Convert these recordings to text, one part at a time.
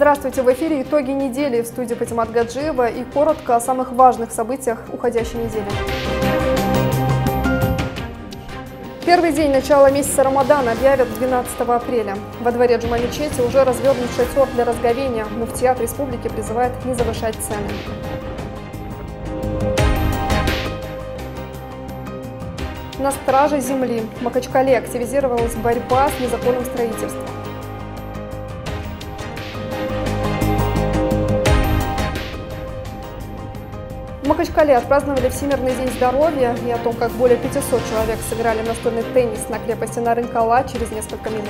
Здравствуйте! В эфире «Итоги недели» в студии Патимат Гаджиева и коротко о самых важных событиях уходящей недели. Первый день начала месяца Рамадан объявят 12 апреля. Во дворе джума-мечети уже развернут шатер для разговения. Муфтият республики призывает не завышать цены. На страже земли в Махачкале активизировалась борьба с незаконным строительством. В Махачкале отпраздновали Всемирный день здоровья, и о том, как более 500 человек сыграли в настольный теннис на крепости Нарынкала, через несколько минут.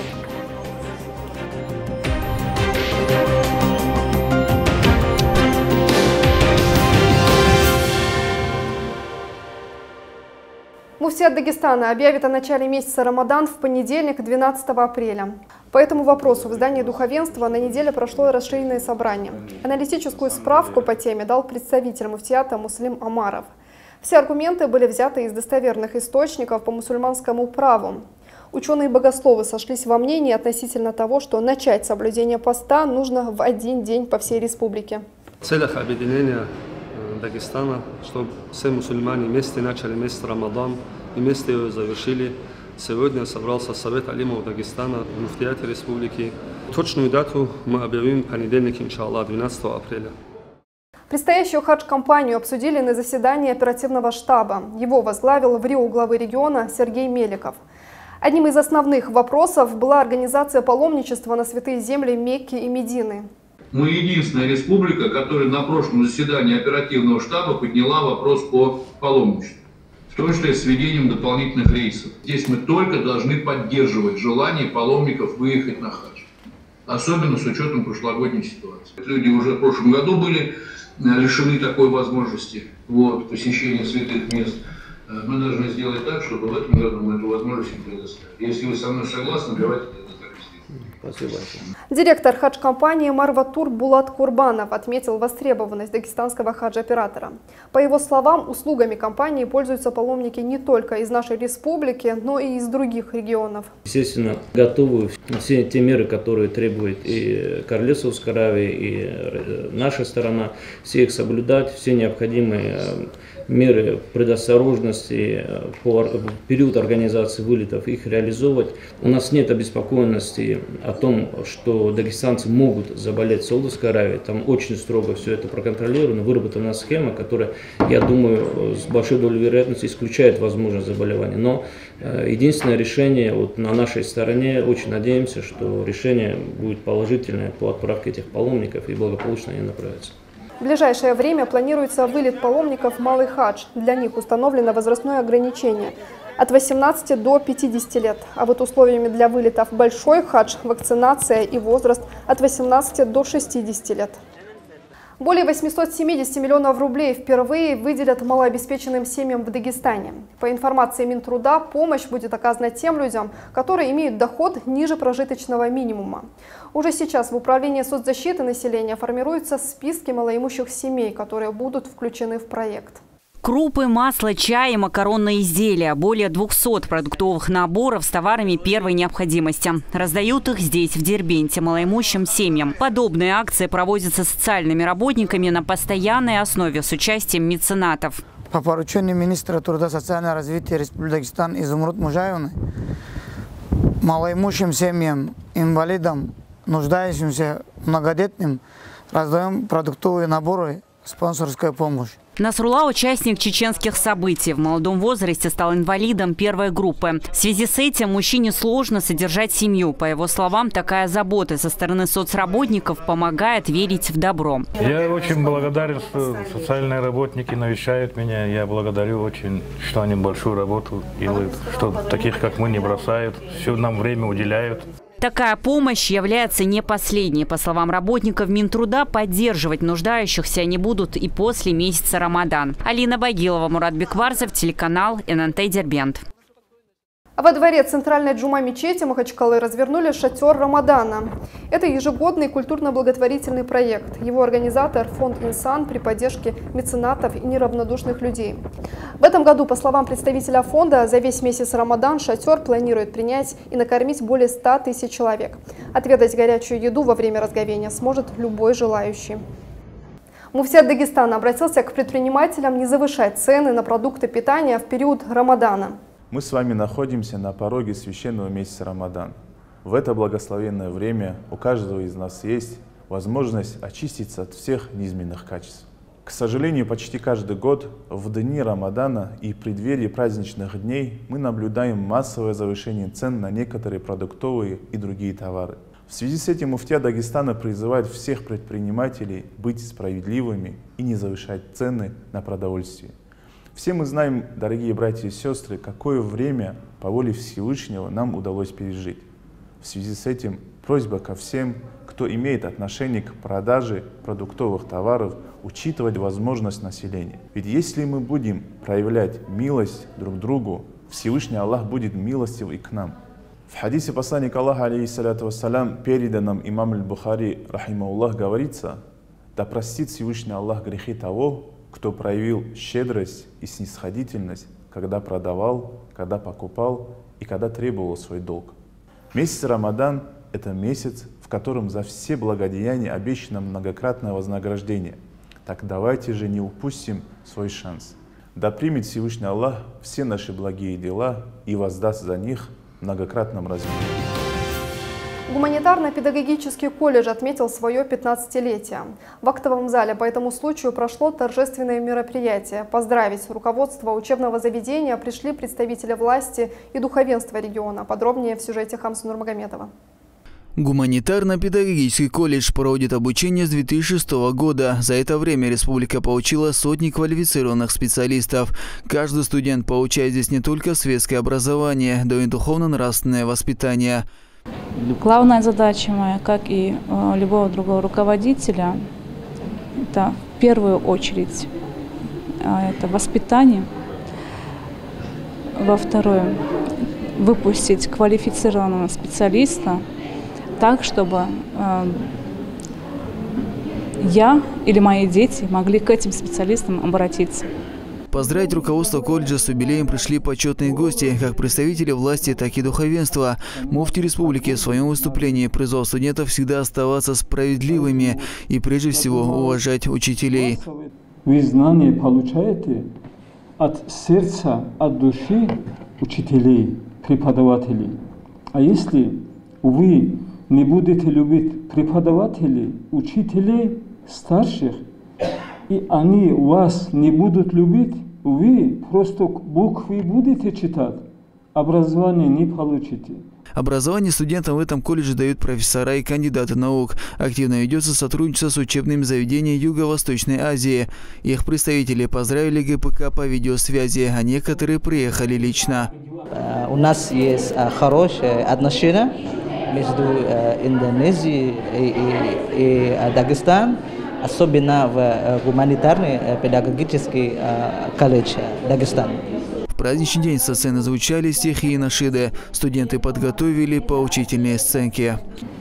Муфтият Дагестана объявит о начале месяца Рамадан в понедельник, 12 апреля. По этому вопросу в здании духовенства на неделе прошло расширенное собрание. Аналитическую справку по теме дал представитель муфтията Муслим Омаров. Все аргументы были взяты из достоверных источников по мусульманскому праву. Ученые и богословы сошлись во мнении относительно того, что начать соблюдение поста нужно в один день по всей республике. В целях объединения Дагестана, чтобы все мусульмане вместе начали месяц Рамадан и вместе его завершили. Сегодня собрался Совет алимов Дагестана в муфтияте республики. Точную дату мы объявим в понедельник, иншаллах, 12 апреля. Предстоящую хадж-кампанию обсудили на заседании оперативного штаба. Его возглавил в Рио главы региона Сергей Меликов. Одним из основных вопросов была организация паломничества на святые земли Мекки и Медины. Мы единственная республика, которая на прошлом заседании оперативного штаба подняла вопрос по паломничеству, в том числе с введением дополнительных рейсов. Здесь мы только должны поддерживать желание паломников выехать на хадж, особенно с учетом прошлогодней ситуации. Люди уже в прошлом году были лишены такой возможности посещения святых мест. Мы должны сделать так, чтобы в этом году мы эту возможность им предоставили. Если вы со мной согласны, давайте это так сделаем. Спасибо большое. Директор хадж-компании Марватур Булат Курбанов отметил востребованность дагестанского хадж-оператора. По его словам, услугами компании пользуются паломники не только из нашей республики, но и из других регионов. Естественно, готовы все те меры, которые требует и Королевство Аравии, и наша сторона, все их соблюдать, все необходимые меры предосторожности по период организации вылетов, их реализовывать. У нас нет обеспокоенности о том, что дагестанцы могут заболеть в Саудовской Аравии. Там очень строго все это проконтролировано, выработана схема, которая, я думаю, с большой долей вероятности исключает возможность заболевания. Но единственное решение на нашей стороне, очень надеемся, что решение будет положительное по отправке этих паломников и благополучно они направятся. В ближайшее время планируется вылет паломников в Малый хадж. Для них установлено возрастное ограничение от 18 до 50 лет. А вот условиями для вылета в Большой хадж вакцинация и возраст от 18 до 60 лет. Более 870 миллионов рублей впервые выделят малообеспеченным семьям в Дагестане. По информации Минтруда, помощь будет оказана тем людям, которые имеют доход ниже прожиточного минимума. Уже сейчас в Управлении соцзащиты населения формируются списки малоимущих семей, которые будут включены в проект. Крупы, масло, чай и макаронные изделия. Более 200 продуктовых наборов с товарами первой необходимости. Раздают их здесь, в Дербенте, малоимущим семьям. Подобные акции проводятся социальными работниками на постоянной основе с участием меценатов. По поручению министра труда и социального развития Республики Дагестан Изумруд Мужаевны малоимущим семьям, инвалидам, нуждающимся, многодетным раздаем продуктовые наборы, спонсорская помощь. Насрула – участник чеченских событий. В молодом возрасте стал инвалидом первой группы. В связи с этим мужчине сложно содержать семью. По его словам, такая забота со стороны соцработников помогает верить в добро. Я очень благодарен, что социальные работники навещают меня. Я благодарю очень, что они большую работу делают, что таких, как мы, не бросают, все нам время уделяют. Такая помощь является не последней. По словам работников Минтруда, поддерживать нуждающихся они будут и после месяца Рамадан. Алина Багилова, Мурат Бекварзев, телеканал ННТ Дербент. А во дворе центральной джума мечети Махачкалы развернули шатер Рамадана. Это ежегодный культурно-благотворительный проект. Его организатор – фонд «Инсан» при поддержке меценатов и неравнодушных людей. В этом году, по словам представителя фонда, за весь месяц Рамадан шатер планирует принять и накормить более 100 тысяч человек. Отведать горячую еду во время разговения сможет любой желающий. Муфтият Дагестана обратился к предпринимателям не завышать цены на продукты питания в период Рамадана. Мы с вами находимся на пороге священного месяца Рамадан. В это благословенное время у каждого из нас есть возможность очиститься от всех низменных качеств. К сожалению, почти каждый год в дни Рамадана и в преддверии праздничных дней мы наблюдаем массовое завышение цен на некоторые продуктовые и другие товары. В связи с этим муфтият Дагестана призывает всех предпринимателей быть справедливыми и не завышать цены на продовольствие. Все мы знаем, дорогие братья и сестры, какое время по воле Всевышнего нам удалось пережить. В связи с этим просьба ко всем, кто имеет отношение к продаже продуктовых товаров, учитывать возможность населения. Ведь если мы будем проявлять милость друг другу, Всевышний Аллах будет милостив и к нам. В хадисе посланника Аллаха, алейхиссалату вассалям, переданном имам аль-Бухари, рахимахуллах, говорится: «Да простит Всевышний Аллах грехи того, кто проявил щедрость и снисходительность, когда продавал, когда покупал и когда требовал свой долг». Месяц Рамадан – это месяц, в котором за все благодеяния обещано многократное вознаграждение. Так давайте же не упустим свой шанс. Да примет Всевышний Аллах все наши благие дела и воздаст за них в многократном размере. Гуманитарно-педагогический колледж отметил свое 15-летие. В актовом зале по этому случаю прошло торжественное мероприятие. Поздравить руководство учебного заведения пришли представители власти и духовенства региона. Подробнее в сюжете Хамза Нурмагомедова. Гуманитарно-педагогический колледж проводит обучение с 2006 года. За это время республика получила сотни квалифицированных специалистов. Каждый студент получает здесь не только светское образование, но и духовно-нравственное воспитание. Главная задача моя, как и любого другого руководителя, это в первую очередь это воспитание. Во второе, выпустить квалифицированного специалиста так, чтобы я или мои дети могли к этим специалистам обратиться. Поздравить руководство колледжа с юбилеем пришли почетные гости, как представители власти, так и духовенства. Муфти республики в своем выступлении призвал студентов всегда оставаться справедливыми и прежде всего уважать учителей. Вы знания получаете от сердца, от души учителей, преподавателей. А если вы не будете любить преподавателей, учителей, старших, и они вас не будут любить, вы просто буквы будете читать, образование не получите. Образование студентам в этом колледже дают профессора и кандидаты наук. Активно ведется сотрудничество с учебными заведениями Юго-Восточной Азии. Их представители поздравили ГПК по видеосвязи, а некоторые приехали лично. У нас есть хорошие отношения между Индонезией и Дагестаном, особенно в гуманитарный педагогический колледж Дагестана. В праздничный день со сцены звучали стихи и нашиды. Студенты подготовили поучительные сценки.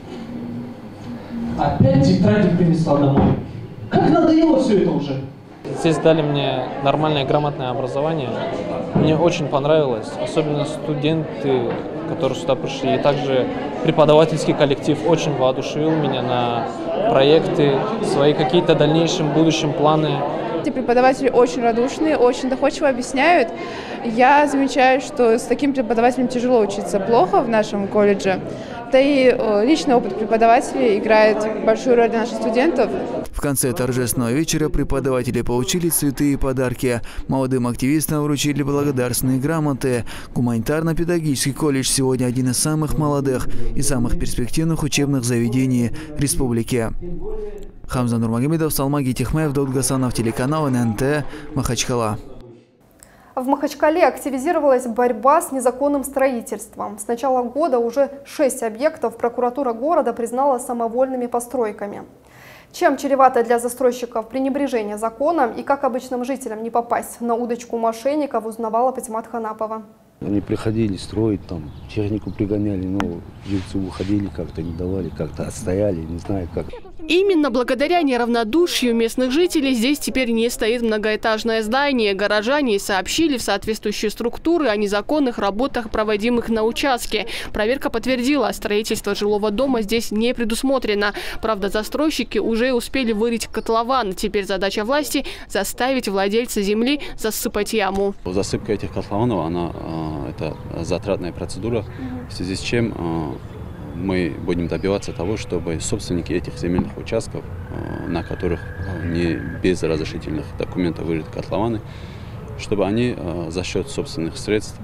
Опять тетради принесла домой. Как надоело все это уже? Здесь дали мне нормальное грамотное образование. Мне очень понравилось, особенно студенты, которые сюда пришли, и также преподавательский коллектив очень воодушевил меня на проекты, свои какие-то дальнейшие будущем планы. Эти преподаватели очень радушные, очень доходчиво объясняют. Я замечаю, что с таким преподавателем тяжело учиться плохо в нашем колледже. Да и личный опыт преподавателей играет большую роль для наших студентов. В конце торжественного вечера преподаватели получили цветы и подарки. Молодым активистам вручили благодарственные грамоты. Гуманитарно-педагогический колледж сегодня один из самых молодых и самых перспективных учебных заведений республики. Хамза Нурмагомедов, Салмаги Тихмаев, Дауд Гасанов, телеканал ННТ, Махачкала. В Махачкале активизировалась борьба с незаконным строительством. С начала года уже 6 объектов прокуратура города признала самовольными постройками. Чем чревато для застройщиков пренебрежение законом и как обычным жителям не попасть на удочку мошенников, узнавала Патимат Ханапова. Они приходили строить, там, технику пригоняли, но жильцы уходили, как-то не давали, как-то отстояли, не знаю как. Именно благодаря неравнодушию местных жителей здесь теперь не стоит многоэтажное здание. Горожане сообщили в соответствующие структуры о незаконных работах, проводимых на участке. Проверка подтвердила, строительство жилого дома здесь не предусмотрено. Правда, застройщики уже успели вырыть котлован. Теперь задача власти – заставить владельца земли засыпать яму. Засыпка этих котлованов, это затратная процедура, в связи с чем мы будем добиваться того, чтобы собственники этих земельных участков, на которых не без разрешительных документов вырыты котлованы, чтобы они за счет собственных средств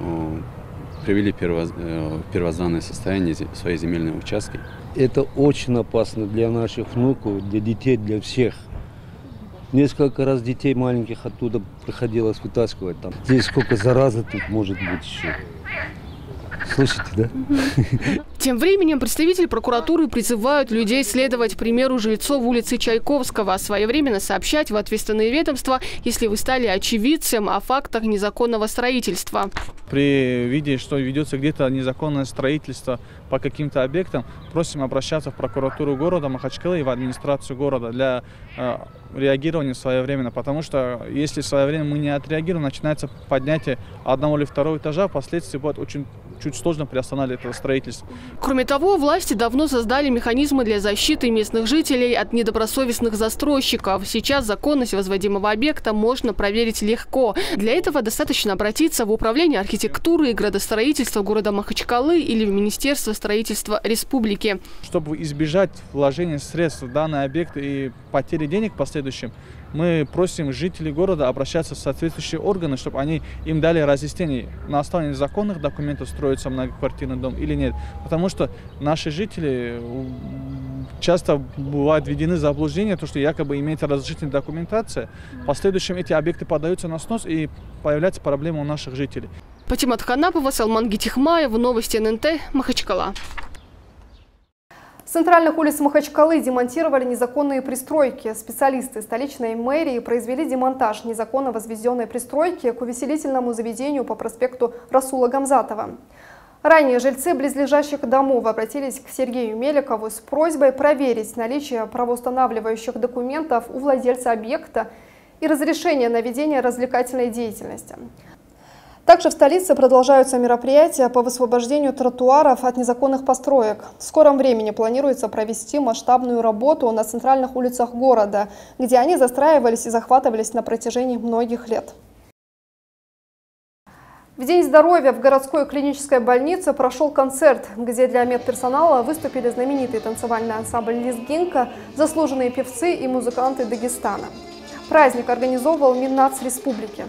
привели в первозданное состояние свои земельные участки. Это очень опасно для наших внуков, для детей, для всех. Несколько раз детей маленьких оттуда приходилось вытаскивать. Там. Здесь сколько заразы тут может быть еще. Слышите, да? Тем временем представители прокуратуры призывают людей следовать примеру жильцов улицы Чайковского, своевременно сообщать в ответственные ведомства, если вы стали очевидцем о фактах незаконного строительства. При виде, что ведется где-то незаконное строительство по каким-то объектам, просим обращаться в прокуратуру города Махачкалы и в администрацию города для реагирования своевременно. Потому что если своевременно мы не отреагируем, начинается поднятие одного или второго этажа, впоследствии будет очень чуть сложно приостанавливать это строительство. Кроме того, власти давно создали механизмы для защиты местных жителей от недобросовестных застройщиков. Сейчас законность возводимого объекта можно проверить легко. Для этого достаточно обратиться в Управление архитектуры и градостроительства города Махачкалы или в Министерство строительства республики. Чтобы избежать вложения средств в данный объект и потери денег в последующем, мы просим жителей города обращаться в соответствующие органы, чтобы они им дали разъяснение, на основании законных документов строится многоквартирный дом или нет. Потому что наши жители часто бывают введены в заблуждение, то, что якобы имеется разрешительная документация. В последующем эти объекты подаются на снос и появляются проблемы у наших жителей. Патимат Ханапова, Салман Гитихмаев, новости ННТ, Махачкала. С центральных улиц Махачкалы демонтировали незаконные пристройки. Специалисты столичной мэрии произвели демонтаж незаконно возведенной пристройки к увеселительному заведению по проспекту Расула Гамзатова. Ранее жильцы близлежащих домов обратились к Сергею Меликову с просьбой проверить наличие правоустанавливающих документов у владельца объекта и разрешение на ведение развлекательной деятельности. Также в столице продолжаются мероприятия по высвобождению тротуаров от незаконных построек. В скором времени планируется провести масштабную работу на центральных улицах города, где они застраивались и захватывались на протяжении многих лет. В День здоровья в городской клинической больнице прошел концерт, где для медперсонала выступили знаменитый танцевальный ансамбль «Лезгинка», заслуженные певцы и музыканты Дагестана. Праздник организовывал Миннац республики.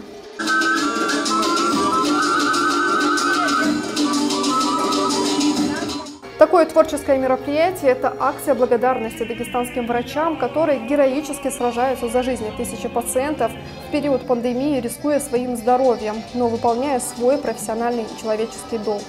Такое творческое мероприятие – это акция благодарности дагестанским врачам, которые героически сражаются за жизни тысячи пациентов в период пандемии, рискуя своим здоровьем, но выполняя свой профессиональный и человеческий долг.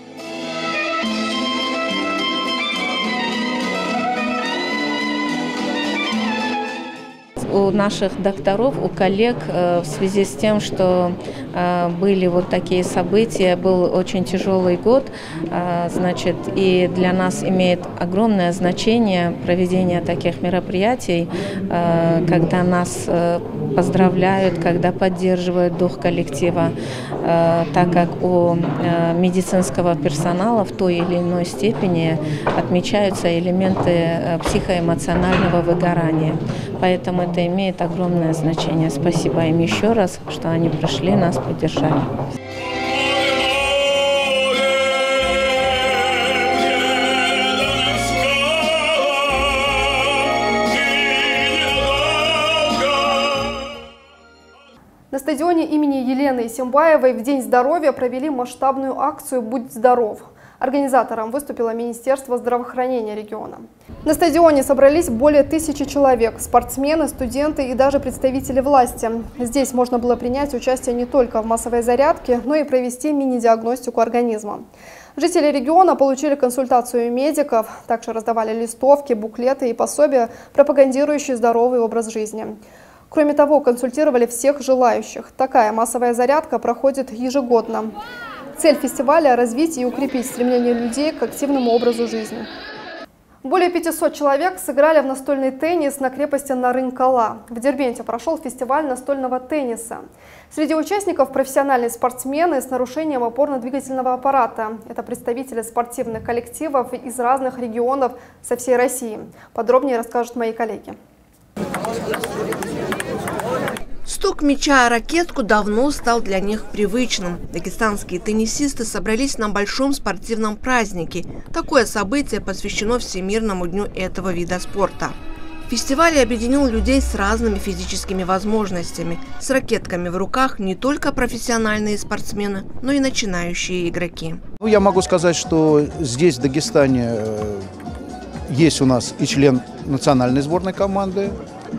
У наших докторов, у коллег в связи с тем, что были вот такие события, был очень тяжелый год, значит, и для нас имеет огромное значение проведение таких мероприятий, когда нас поздравляют, когда поддерживают дух коллектива, так как у медицинского персонала в той или иной степени отмечаются элементы психоэмоционального выгорания. Поэтому это имеет огромное значение. Спасибо им еще раз, что они пришли нас поддержать. На стадионе имени Елены Исимбаевой в День здоровья провели масштабную акцию «Будь здоров». Организатором выступило Министерство здравоохранения региона. На стадионе собрались более 1000 человек – спортсмены, студенты и даже представители власти. Здесь можно было принять участие не только в массовой зарядке, но и провести мини-диагностику организма. Жители региона получили консультацию медиков, также раздавали листовки, буклеты и пособия, пропагандирующие здоровый образ жизни. Кроме того, консультировали всех желающих. Такая массовая зарядка проходит ежегодно. Цель фестиваля – развить и укрепить стремление людей к активному образу жизни. Более 500 человек сыграли в настольный теннис на крепости Нарын-Кала. В Дербенте прошел фестиваль настольного тенниса. Среди участников профессиональные спортсмены с нарушением опорно-двигательного аппарата. Это представители спортивных коллективов из разных регионов со всей России. Подробнее расскажут мои коллеги. Стук мяча о ракетку давно стал для них привычным. Дагестанские теннисисты собрались на большом спортивном празднике. Такое событие посвящено Всемирному дню этого вида спорта. Фестиваль объединил людей с разными физическими возможностями. С ракетками в руках не только профессиональные спортсмены, но и начинающие игроки. Я могу сказать, что здесь, в Дагестане, есть у нас и член национальной сборной команды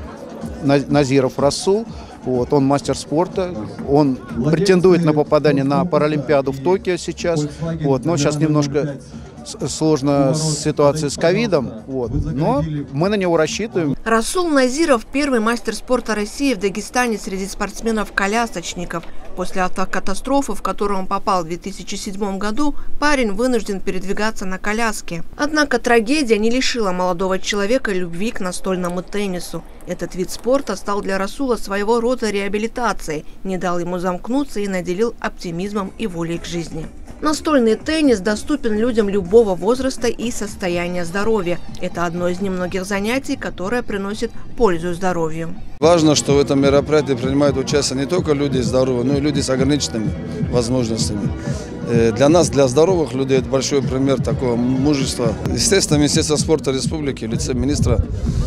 Назиров Расул. Вот, он мастер спорта, он претендует на попадание на Паралимпиаду в Токио сейчас, вот, но сейчас немножко сложная ситуация с ковидом, вот, но мы на него рассчитываем. Расул Назиров – первый мастер спорта России в Дагестане среди спортсменов-колясочников. После автокатастрофы, в которую он попал в 2007 году, парень вынужден передвигаться на коляске. Однако трагедия не лишила молодого человека любви к настольному теннису. Этот вид спорта стал для Расула своего рода реабилитацией, не дал ему замкнуться и наделил оптимизмом и волей к жизни. Настольный теннис доступен людям любого возраста и состояния здоровья. Это одно из немногих занятий, которое приносит пользу здоровью. Важно, что в этом мероприятии принимают участие не только люди здоровые, но и люди с ограниченными возможностями. Для нас, для здоровых людей, это большой пример такого мужества. Естественно, Министерство спорта республики в лице министра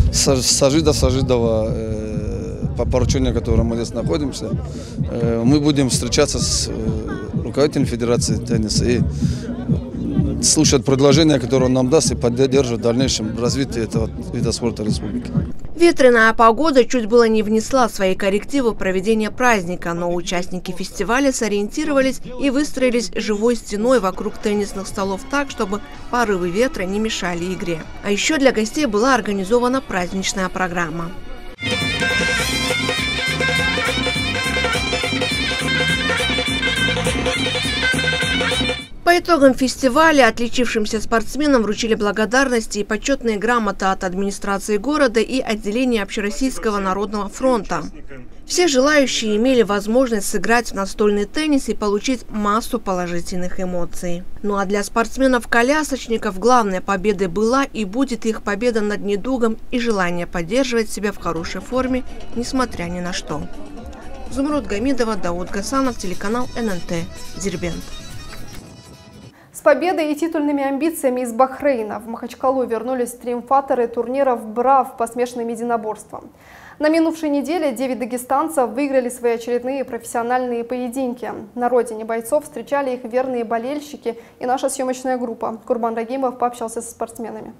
Сажидова, по поручению которого мы здесь находимся, мы будем встречаться с руководителем Федерации тенниса и слушать предложения, которые он нам даст, и поддерживать в дальнейшем развитие этого вида спорта республики. Ветреная погода чуть было не внесла свои коррективы в проведение праздника, но участники фестиваля сориентировались и выстроились живой стеной вокруг теннисных столов так, чтобы порывы ветра не мешали игре. А еще для гостей была организована праздничная программа. По итогам фестиваля отличившимся спортсменам вручили благодарности и почетные грамоты от администрации города и отделения Общероссийского народного фронта. Все желающие имели возможность сыграть в настольный теннис и получить массу положительных эмоций. Ну а для спортсменов-колясочников главной победой была и будет их победа над недугом и желание поддерживать себя в хорошей форме, несмотря ни на что. Зумруд Гамидова, Дауд Гасанов, телеканал ННТ, Дербент. С победой и титульными амбициями из Бахрейна в Махачкалу вернулись триумфаторы турниров БРАВ по смешанным единоборствам. На минувшей неделе 9 дагестанцев выиграли свои очередные профессиональные поединки. На родине бойцов встречали их верные болельщики и наша съемочная группа. Курбан Рагимов пообщался со спортсменами.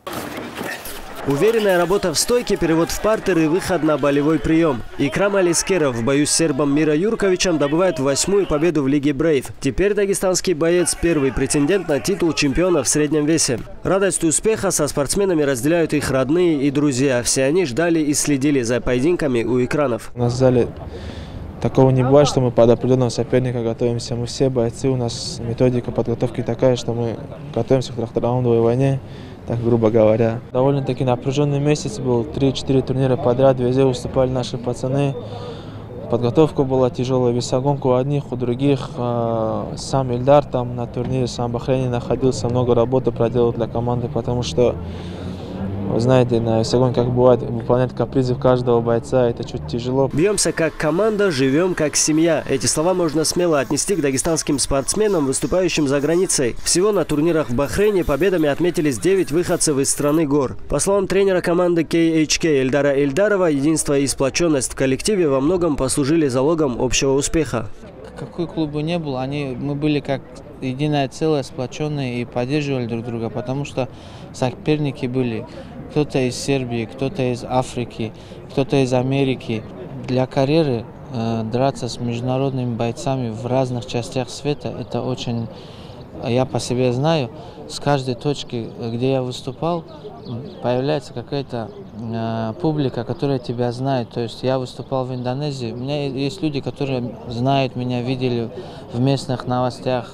Уверенная работа в стойке, перевод в партер и выход на болевой прием. Икрам Алискеров в бою с сербом Мира Юрковичем добывает 8-ю победу в Лиге Брейв. Теперь дагестанский боец – первый претендент на титул чемпиона в среднем весе. Радость успеха со спортсменами разделяют их родные и друзья. Все они ждали и следили за поединками у экранов. У нас в зале такого не бывает, что мы под определенного соперника готовимся. Мы все бойцы, у нас методика подготовки такая, что мы готовимся к трехраундовой войне. Так, грубо говоря. Довольно-таки напряженный месяц был. 3-4 турнира подряд, везде выступали наши пацаны. Подготовка была тяжелая, весогонка у одних, у других. Сам Ильдар там на турнире, сам в Бахрейне находился, много работы проделал для команды, потому что, вы знаете, на весогонке, как бывает, выполнять капризы каждого бойца, это чуть тяжело. Бьемся как команда, живем как семья. Эти слова можно смело отнести к дагестанским спортсменам, выступающим за границей. Всего на турнирах в Бахрейне победами отметились 9 выходцев из страны гор. По словам тренера команды KHK Эльдара Эльдарова, единство и сплоченность в коллективе во многом послужили залогом общего успеха. Какой клуб бы ни был, мы были как единое целое, сплоченные и поддерживали друг друга, потому что соперники были кто-то из Сербии, кто-то из Африки, кто-то из Америки. Для карьеры драться с международными бойцами в разных частях света, это очень, я по себе знаю, с каждой точки, где я выступал, появляется какая-то публика, которая тебя знает. То есть я выступал в Индонезии, у меня есть люди, которые знают меня, видели в местных новостях,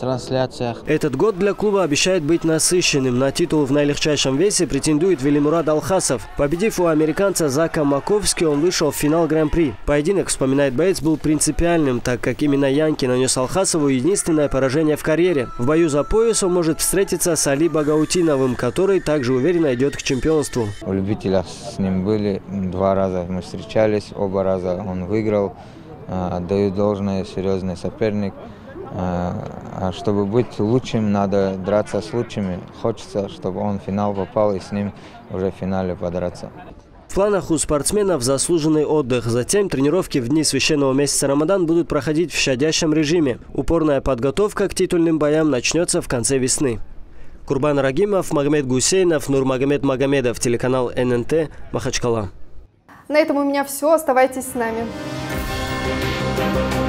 трансляциях. Этот год для клуба обещает быть насыщенным. На титул в наилегчайшем весе претендует Велимурад Алхасов. Победив у американца Зака Маковски, он вышел в финал Гран-при. Поединок, вспоминает боец, был принципиальным, так как именно Янки нанес Алхасову единственное поражение в карьере. В бою за пояс он может встретиться с Али Багаутиновым, который также уверенно идет к чемпионству. У любителя с ним были 2 раза, мы встречались, оба раза он выиграл. Отдаю должное, серьезный соперник. А чтобы быть лучшим, надо драться с лучшими. Хочется, чтобы он в финал попал и с ним уже в финале подраться. В планах у спортсменов заслуженный отдых. Затем тренировки в дни священного месяца Рамадан будут проходить в щадящем режиме. Упорная подготовка к титульным боям начнется в конце весны. Курбан Рагимов, Магомед Гусейнов, Нурмагомед Магомедов, телеканал ННТ, Махачкала. На этом у меня все. Оставайтесь с нами.